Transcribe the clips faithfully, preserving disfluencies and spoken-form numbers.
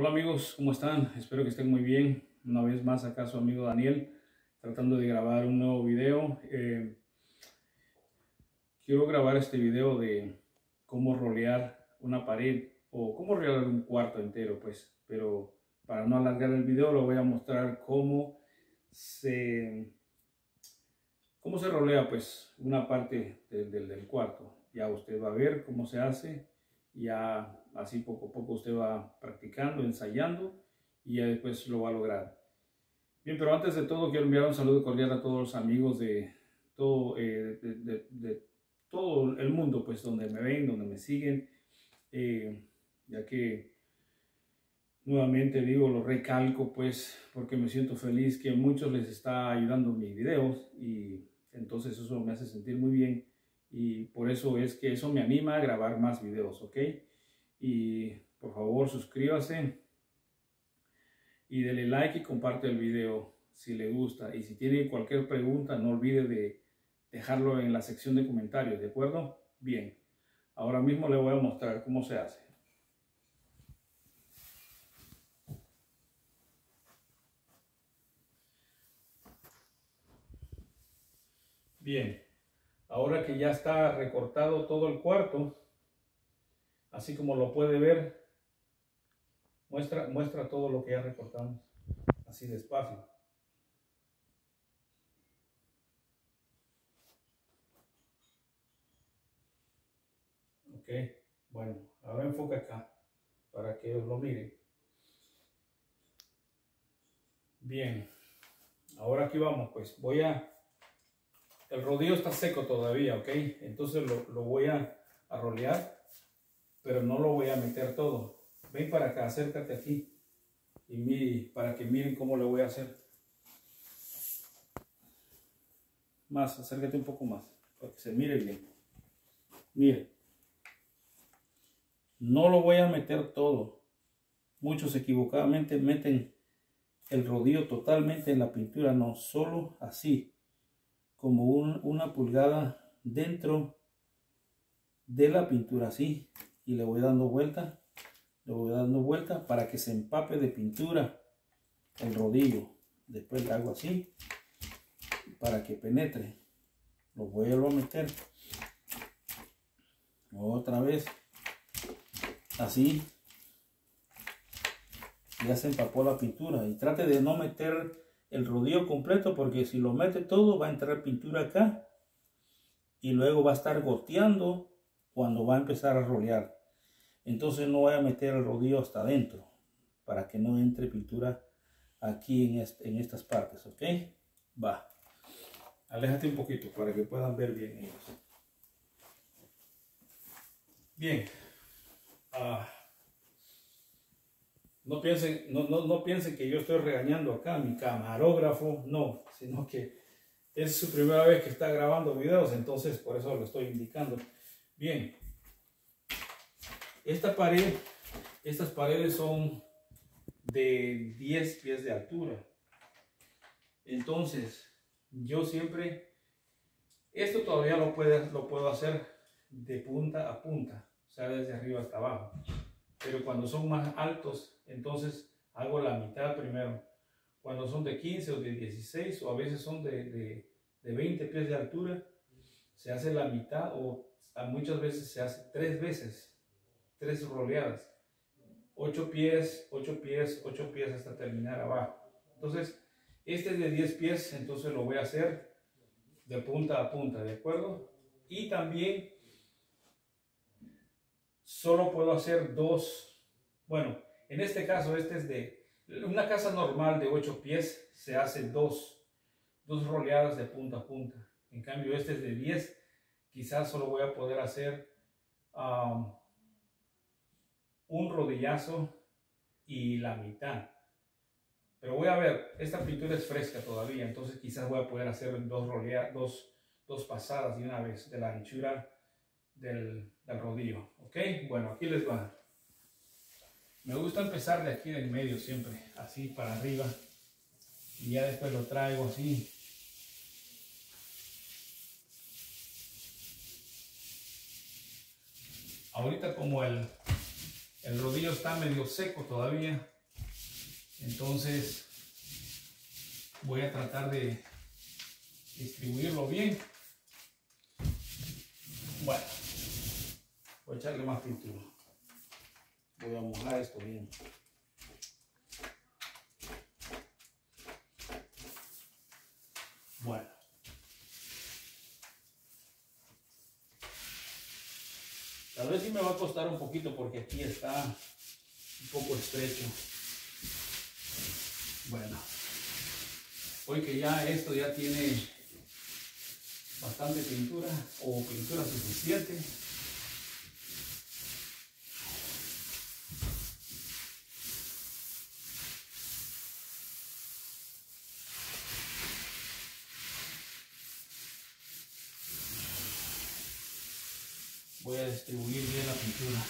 Hola amigos, ¿cómo están? Espero que estén muy bien. Una vez más acá su amigo Daniel, tratando de grabar un nuevo video. Eh, quiero grabar este video de cómo rolear una pared o cómo rolear un cuarto entero, pues. Pero para no alargar el video, lo voy a mostrar cómo se, cómo se rolea, pues, una parte del, del, del cuarto. Ya usted va a ver cómo se hace. Ya así poco a poco usted va practicando, ensayando y ya después lo va a lograr. Bien, pero antes de todo quiero enviar un saludo cordial a todos los amigos de todo, eh, de, de, de todo el mundo, pues donde me ven, donde me siguen, eh, ya que nuevamente digo, lo recalco pues porque me siento feliz que a muchos les está ayudando mis videos y entonces eso me hace sentir muy bien. Y por eso es que eso me anima a grabar más videos, ¿ok? Y por favor suscríbase y dele like y comparte el video si le gusta. Y si tiene cualquier pregunta, no olvide de dejarlo en la sección de comentarios, ¿de acuerdo? Bien, ahora mismo le voy a mostrar cómo se hace. Bien. Ahora que ya está recortado todo el cuarto, así como lo puede ver, muestra, muestra todo lo que ya recortamos, así despacio. Ok, bueno, ahora enfoca acá para que os lo miren. Bien, ahora aquí vamos, pues voy a... El rodillo está seco todavía, ok, entonces lo, lo voy a, a rolear, pero no lo voy a meter todo. Ven para acá, acércate aquí y mire, para que miren cómo lo voy a hacer. Más, acércate un poco más, para que se mire bien. Mire, no lo voy a meter todo. Muchos equivocadamente meten el rodillo totalmente en la pintura, no, solo así, como un, una pulgada dentro de la pintura, así. Y le voy dando vuelta, le voy dando vuelta para que se empape de pintura el rodillo. Después le hago así para que penetre. Lo vuelvo a meter otra vez así. Ya se empapó la pintura y trate de no meter el rodillo completo, porque si lo mete todo va a entrar pintura acá y luego va a estar goteando cuando va a empezar a rolear. Entonces no voy a meter el rodillo hasta adentro para que no entre pintura aquí en, este, en estas partes, ok. Va, aléjate un poquito para que puedan ver bien ellos. Bien. Ah, no piensen, no, no, no piensen que yo estoy regañando acá a mi camarógrafo, no, sino que es su primera vez que está grabando videos, entonces por eso lo estoy indicando. Bien, esta pared, estas paredes son de diez pies de altura. Entonces, yo siempre, esto todavía lo, puede, lo puedo hacer de punta a punta, o sea, desde arriba hasta abajo. Pero cuando son más altos, entonces hago la mitad primero. Cuando son de quince o de dieciséis, o a veces son de, de, de veinte pies de altura, se hace la mitad, o muchas veces se hace tres veces, tres roleadas. ocho pies, ocho pies, ocho pies hasta terminar abajo. Entonces, este es de diez pies, entonces lo voy a hacer de punta a punta, ¿de acuerdo? Y también solo puedo hacer dos, bueno, en este caso este es de, una casa normal de ocho pies se hace dos, dos roleadas de punta a punta. En cambio este es de diez, quizás solo voy a poder hacer um, un rodillazo y la mitad. Pero voy a ver, esta pintura es fresca todavía, entonces quizás voy a poder hacer dos, rolea, dos, dos pasadas de una vez de la anchura del, del rodillo. Ok, bueno, aquí les va. Me gusta empezar de aquí del medio siempre, así para arriba, y ya después lo traigo así. Ahorita como el, el rodillo está medio seco todavía, entonces voy a tratar de distribuirlo bien. Bueno, voy a echarle más pintura. Voy a mojar esto bien. Bueno. Tal vez sí me va a costar un poquito porque aquí está un poco estrecho. Bueno. Hoy que ya esto ya tiene bastante pintura o pintura suficiente. Voy a distribuir bien la pintura.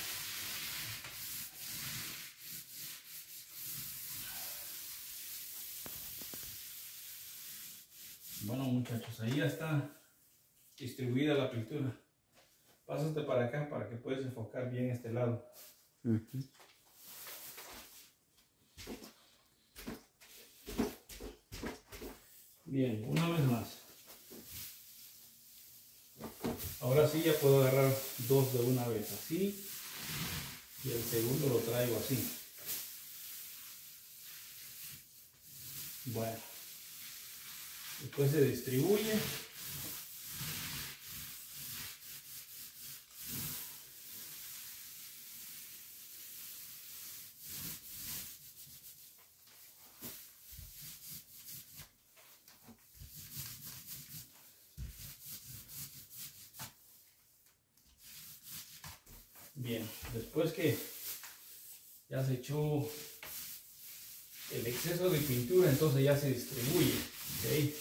Bueno muchachos, ahí ya está distribuida la pintura. Pásate para acá para que puedas enfocar bien este lado. Uh-huh. Bien, una vez más. Ahora sí ya puedo agarrar dos de una vez, así. Y el segundo lo traigo así. Bueno. Después se distribuye. Bien, después que ya se echó el exceso de pintura, entonces ya se distribuye. ¿Okay?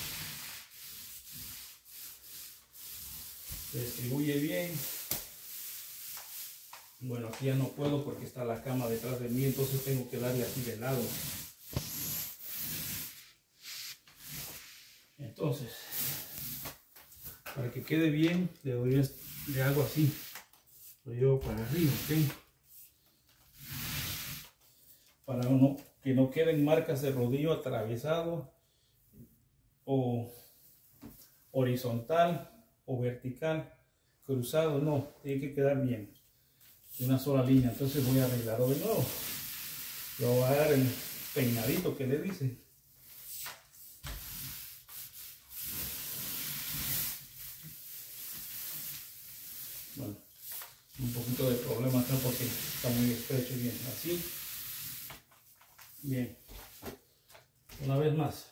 Se distribuye bien. Bueno, aquí ya no puedo porque está la cama detrás de mí, entonces tengo que darle así de lado. Entonces, para que quede bien, le, doy, le hago así. Lo llevo para arriba, ¿ok? Para uno, que no queden marcas de rodillo atravesado o horizontal o vertical, cruzado, no, tiene que quedar bien, de una sola línea. Entonces voy a arreglarlo de nuevo. Le voy a dar el peinadito que le dice. Bueno, un poquito de problema acá porque está muy estrecho. Bien, así. Bien, una vez más.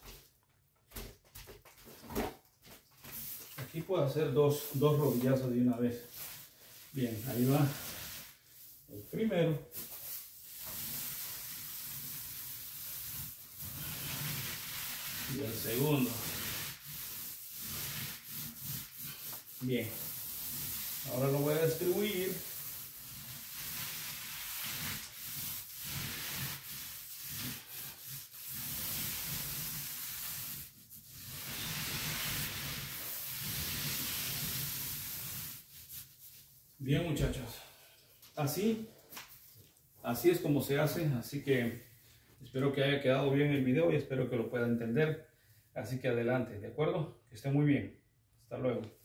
Aquí puedo hacer dos, dos rodillazos de una vez. Bien, ahí va el primero. Y el segundo. Bien, ahora lo voy a distribuir. Bien muchachos, así, así es como se hace, así que espero que haya quedado bien el video y espero que lo puedan entender, así que adelante, ¿de acuerdo? Que esté muy bien, hasta luego.